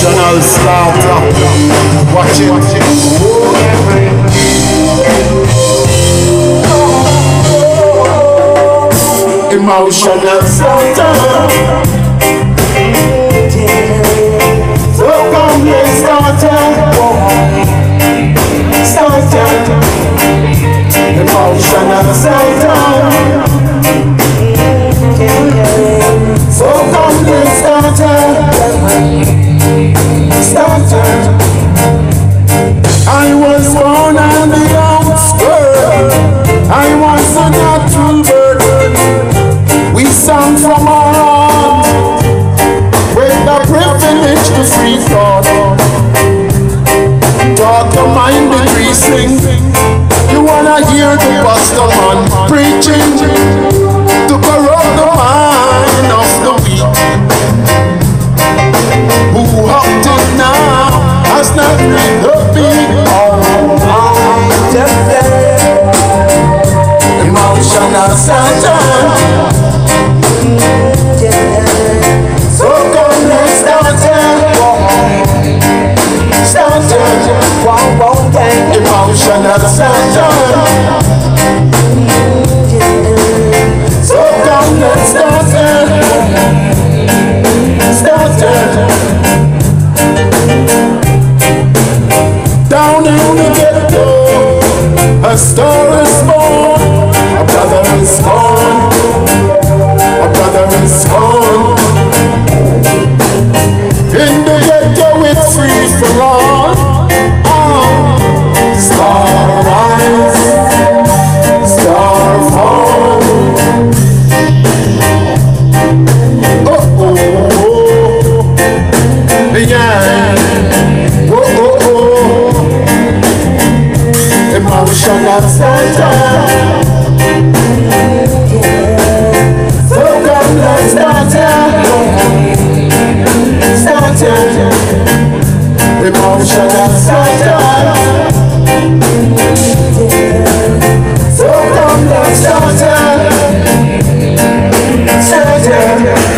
Emotional slaughter. Watch it. Emotional slaughter. So come let's start it. Start it. Emotional slaughter. So come let's start it. Start it. I was born on the outskirts. I was a natural bird. We sang from our heart with the privilege to free thought. Taught your mind decreasing. You wanna hear the pastor man preaching to corrupt the mind of the weak. Who up till now has not read the beat. Emotional Satan. So come let's start it. Start it. Emotional Satan. So come let's start it. Start it. Down in the ghetto, a star is born. A brother is born. A brother is born. In the ghetto it's free for all. Star rise, star fall. Oh, oh, oh. Yeah. Oh, oh, oh. Emotional Satan. So come let's start it. Start it. Emotional Satan. So come let's start it. Start it.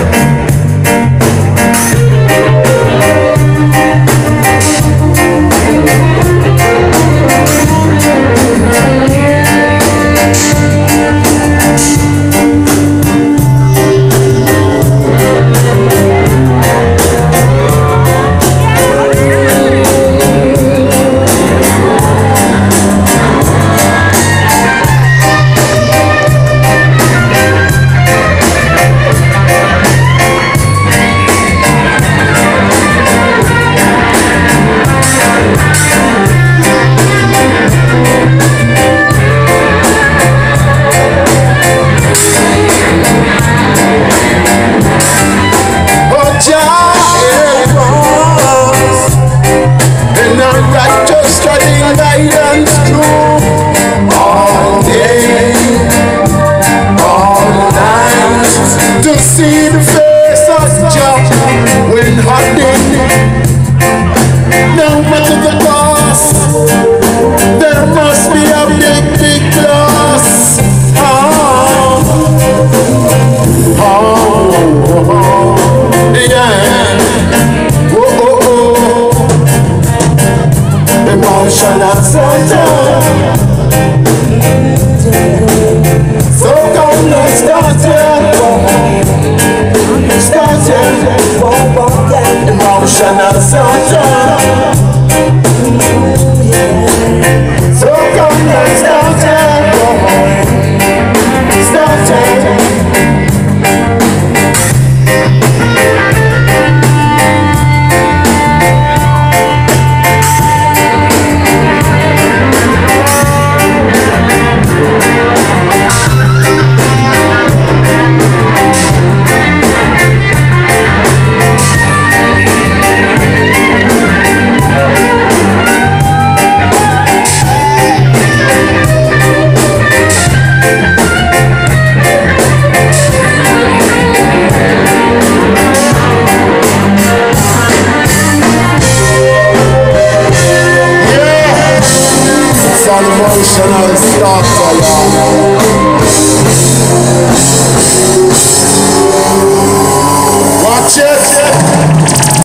See the face of Jah when hiding. No matter the cost, there must be a big, big loss. Oh, oh, oh, yeah. Oh, oh, oh. Emotional Satan. So come let's start it. Start it. Emotional Satan. So come let's